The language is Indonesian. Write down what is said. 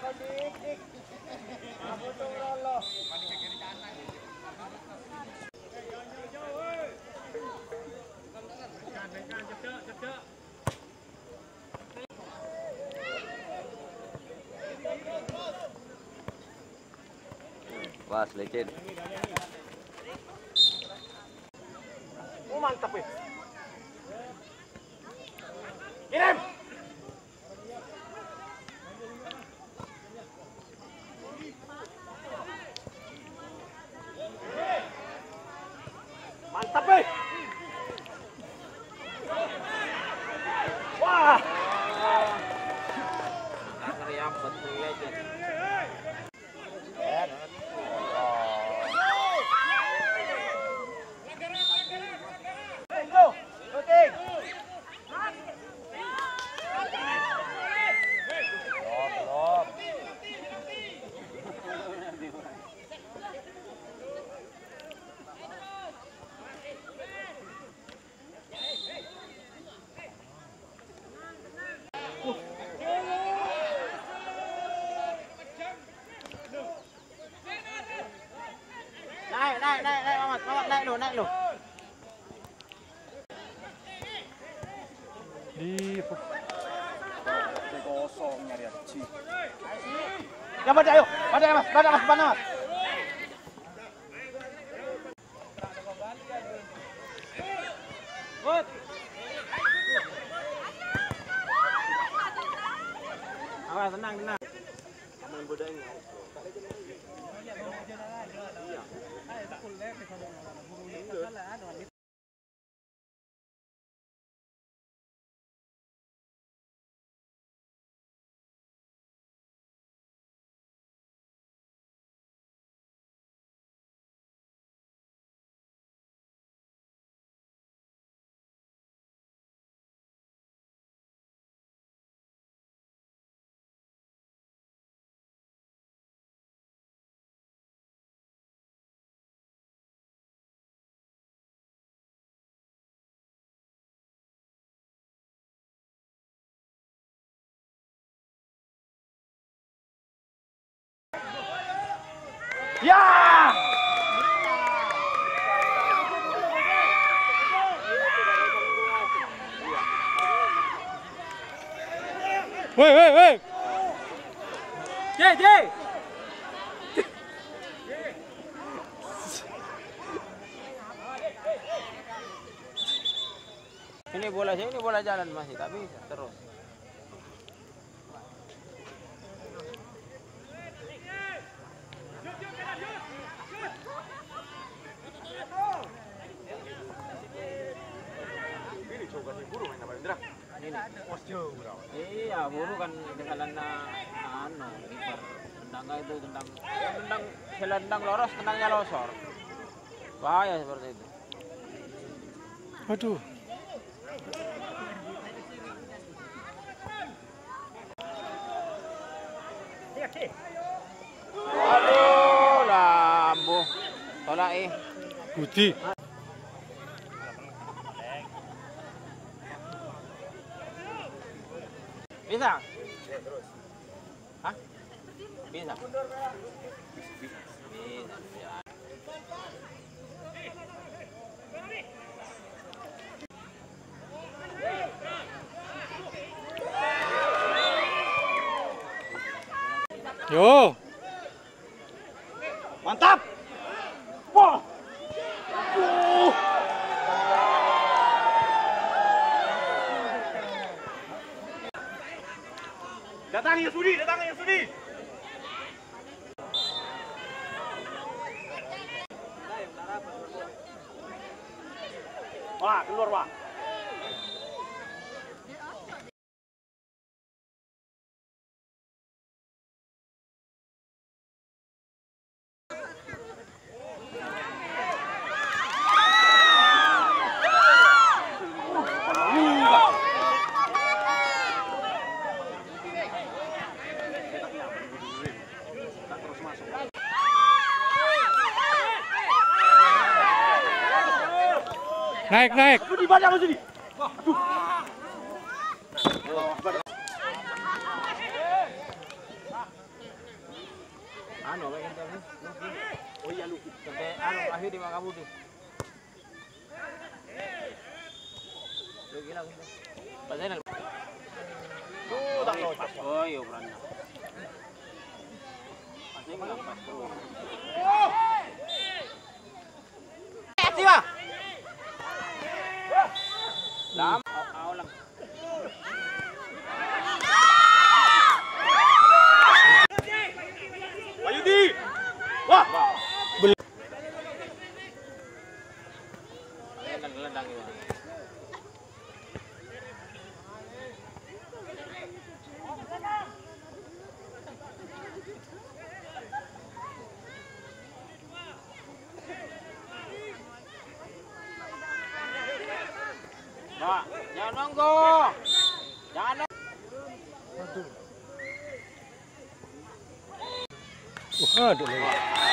Wah, lecet. Oh, mantap ya. Kirim. Mantap ya. Wah. Yang betul lecet. Naik, Mamat, naik lu. Di kosong nyari aci. Ya pada ayo, pada mas. Good. Awas, tenang. Main bodoh ini. Ya! Woi. J. Ini bola jalan masih, tapi terus. Iya, buru kan dengan tendang itu tendang loros, tendangnya losor. Bahaya seperti itu. Waduh. Aduh, lambu. Tolak Budi. Bisa? Hah? Bisa? Bisa. Yo. Mantap! Wah! Datang ya Sudi! Wah, keluar, Wah. Naik. Sudi, banyak Sudi. Wah, aduh. Ano, may ganito rin. Oh iya, lukit. Kasi ano, akhir di mga kabudi. Lugi lang. Pasay na. Oy, obran na. Pasay mo lang, pasto. Activa! Lam, aw lang. Ayudi! Wah! Naglandang yun. Pak, jangan nunggu. Jangan nunggu. Aduh lagi.